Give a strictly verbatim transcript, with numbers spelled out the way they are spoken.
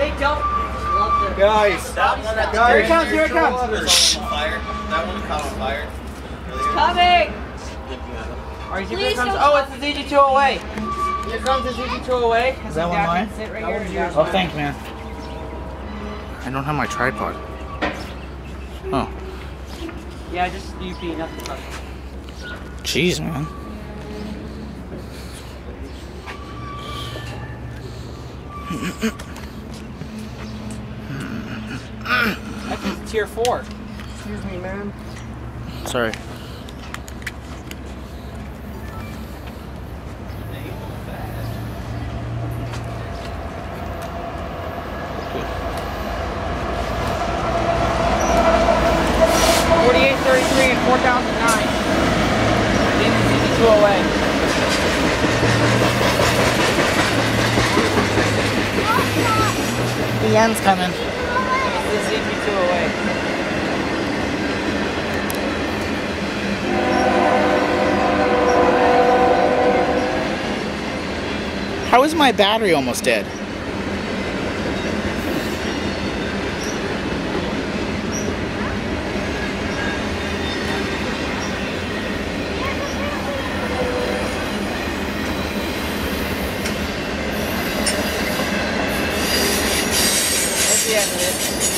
They don't love them. Guys, that one at the guys, here it comes, here it comes. There's on fire. That one caught on fire. It's coming. Alright, here Please comes. don't Oh, it's the Z G two oh eight. Here comes the Z G two oh eight. Is that one mine? Sit right here and Oh, thanks, man. I don't have my tripod. Oh. Yeah, just you beating up the truck. Jeez, man. That's tier four. Excuse me, man. Sorry. forty-eight thirty-three and four thousand nine. Z G two oh eight. The end's coming. It's the Z G two oh eight. How is my battery almost dead? That's the end of it.